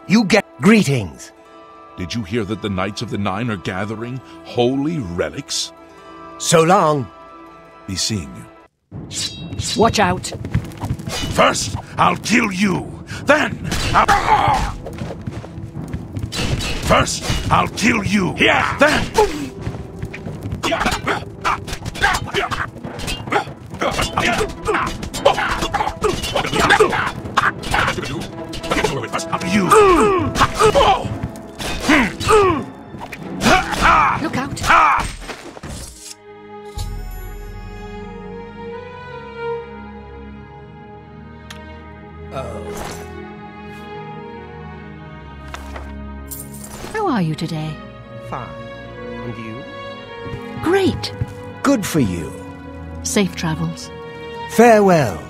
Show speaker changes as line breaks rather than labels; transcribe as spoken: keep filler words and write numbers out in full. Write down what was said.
You get greetings.
Did you hear that the Knights of the Nine are gathering holy relics?
So long.
Be seeing you.
Watch out.
First, I'll kill you. Then, I'll... First, I'll kill you. Yeah. Then... You.
Look out. How are you today?
Fine. And you?
Great.
Good for you.
Safe travels.
Farewell.